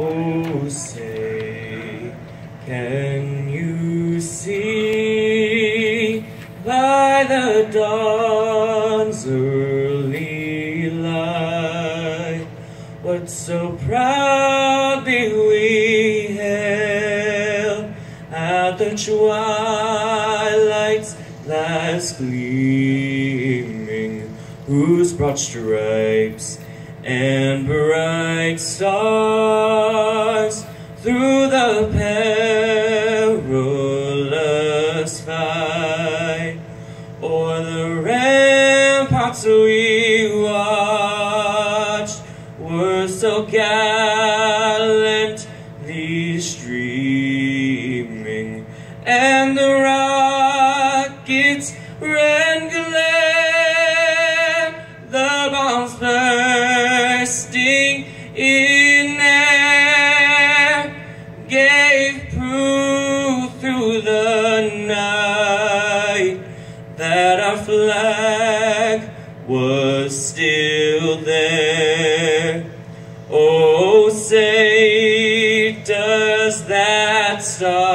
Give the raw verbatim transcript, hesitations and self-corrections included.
Oh, say, can you see by the dawn's early light what so proudly we hailed at the twilight's last gleaming, whose broad stripes and bright stars through the perilous fight o'er the ramparts we watched were so gallantly streaming, and the rockets ran glare, the bombs bursting in air gave proof through the night that our flag was still there. Oh, say, does that star